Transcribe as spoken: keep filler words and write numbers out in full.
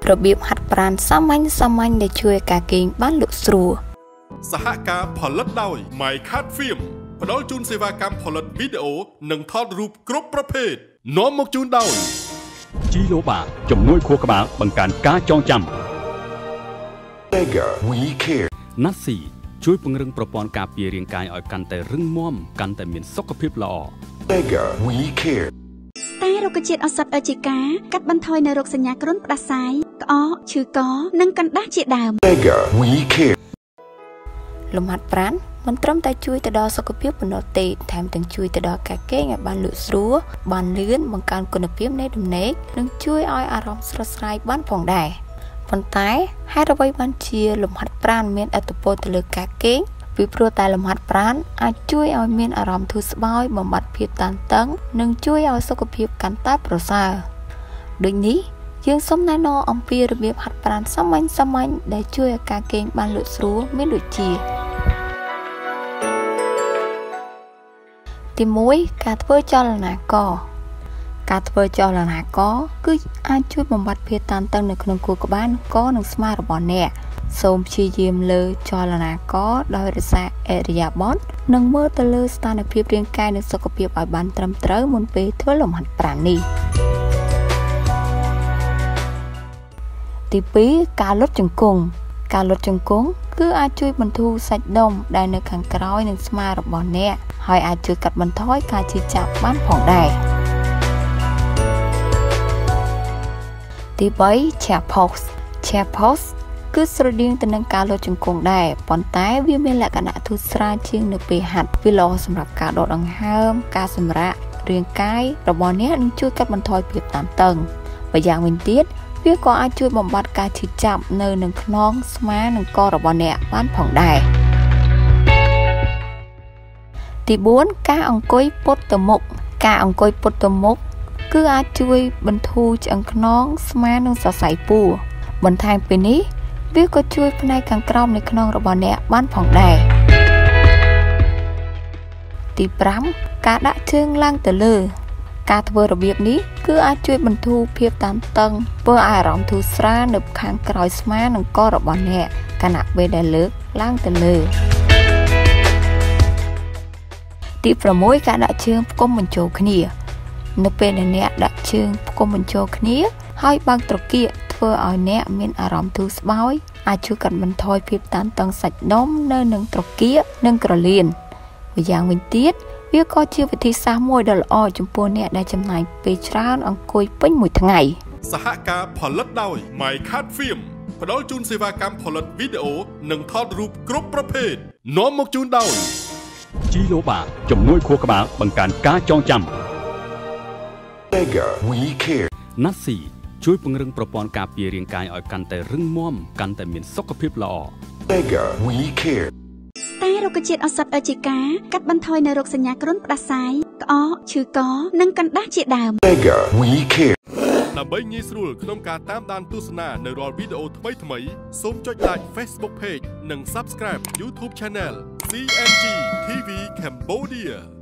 របៀបហាត់ប្រាណសាមញ្ញសាមញ្ញដែលជួយការគេងបានលក់ស្រួលសហការផលិតដោយ My Cat Film ផ្ដល់ជូនសេវាកម្មផលិតវីដេអូនិងថតរូបគ្រប់ប្រភេទនាំមកជូនដោយជីឡូបាជំនួយខួរក្បាលបង្កើនការចងចាំ Mega We Care ណាត់ស៊ីជួយពង្រឹងប្រព័ន្ធការពាររាងកាយឲ្យកាន់តែរឹងមាំកាន់តែមានសុខភាពល្អ Mega We Care តែរុក្ខជាតិឱសថអេជីកាកាត់បន្ថយនៅរោគសញ្ញាគ្រុនផ្ដាសាយក្អកឈឺកនិងកណ្ដាស់ជាដើម Mega We Care លំហាត់ប្រាណមិនត្រឹមតែជួយទៅដល់សុខភាពប៉ុណ្ណោះទេថែមទាំងជួយទៅដល់ការគេងឲ្យបានលក់ស្រួលបានលឿនបង្កើនគុណភាពនៃដំណេកនិងជួយឲ្យអារម្មណ៍ស្រស់ស្រាយបានផងដែរប៉ុន្តែហេតុអ្វីបានជាលំហាត់ប្រាណមានឥទ្ធិពលទៅលើការគេងពីព្រោះតែលំហាត់ប្រាណអាចជួយឲ្យមានអារម្មណ៍ធូរស្បើយបំបាត់ភាពតានតឹងនិងជួយឲ្យសុខភាពកាន់តែប្រសើរដូចនេះយើងសូមណែនាំអំពីរបៀបហាត់ប្រាណសាមញ្ញសាមញ្ញដែលជួយឲ្យការគេងបានលក់ស្រួលមានដូចជាទីមួយការធ្វើចលនាកការធ្វើចលនាកគឺអាចជួយបំបាត់ភាពតានតឹងនៅក្នុងខួរក្បាលកនិងស្មារបស់អ្នកសូមព្យាយាមលើចលនាកដោយរក្សាអិរិយាបថនិងមើលទៅលើស្ថានភាពរាងកាយនិងសុខភាពឲ្យបានត្រឹមត្រូវមុនពេលធ្វើលំហាត់ប្រាណនេះទីពីរការលុតជង្គង់ការលុតជង្គង់គឺអាចជួយបន្ធូរសាច់ដុំដែលនៅខាងក្រោយនិងស្មារបស់អ្នកហើយអាចជួយកាត់បន្ថយការឈឺចាប់បានផងដែរទីបី chair pose chair pose គឺស្រដៀងទៅនឹងការលុតជង្គង់ដែរប៉ុន្តែវាមានលក្ខណៈធូរស្រាលជាងនៅពេលហាត់វាល្អសម្រាប់ការដកដង្ហើមការសម្រាករាងកាយរបស់អ្នកនិងជួយកាត់បន្ថយភាពតានតឹងម្យ៉ាងវិញទៀតវាក៏អាចជួយបំបត្តិការឈឺចាប់នៅនឹងខ្នងស្មានិងករបស់អ្នកបានផងដែរទីបួនការអង្គុយពុតទៅមុខការអង្គុយពុតទៅមុខគឺអាចជួយបន្ធូរឆ្អឹងខ្នងស្មានិងសរសៃពួរបន្ថែមពីនេះវាក៏ជួយផ្នែកខាងក្រោមនៃខ្នងរបស់អ្នកបានផងដែរទីប្រាំការដាក់ជើងឡើងទៅលើការធ្វើរបៀបនេះគឺអាចជួយបន្ធូរភាពតានតឹងធ្វើឲ្យអារម្មណ៍ធូរស្រាលនៅខាងក្រោយស្មានិងករបស់អ្នកខណៈពេលដែលលើកឡើងទៅលើទីប្រាំមួយការដាក់ជើងផ្គុំបញ្ចូលគ្នានៅពេលដែលអ្នកដាក់ជើងផ្គុំបញ្ចូលគ្នាហើយបើកត្រគាកធ្វើឲ្យអ្នកមានអារម្មណ៍ធូរស្បើយអាចជួយកាត់បន្ថយភាពតានតឹងសាច់ដុំនៅនឹងត្រគាកនិងក្រលៀនម្យ៉ាងវិញទៀតវាក៏ជាវិធីសាស្ត្រមួយដ៏ល្អចំពោះអ្នកដែលចំណាយពេលច្រើនអង្គុយពេញមួយថ្ងៃសហការផលិតដោយ My Cat Film ផ្ដល់ជូនសេវាកម្មផលិតវីដេអូនិងថតរូបគ្រប់ប្រភេទនាំមកជូនដោយជីឡូបាជំនួយខួរក្បាលបង្កើនការចងចាំ Mega We Care ណាត់ស៊ីជួយពង្រឹងប្រព័ន្ធការពាររាងកាយឲ្យកាន់តែរឹងមាំកាន់តែមានសុខភាពល្អ Mega We Care តែរុក្ខជាតិឱសថអេជីកាកាត់បន្ថយនៅរោគសញ្ញាគ្រុនផ្ដាសាយក្អកឈឺកនិងកណ្ដាស់ជាដើម Mega We Care ដើម្បីងាយស្រួលក្នុងការតាមដានទស្សនានៅរាល់វីដេអូថ្មីៗសូមចុច Like Facebook Page និង Subscribe YouTube Channel ซี เอ็น จี ที วี Cambodia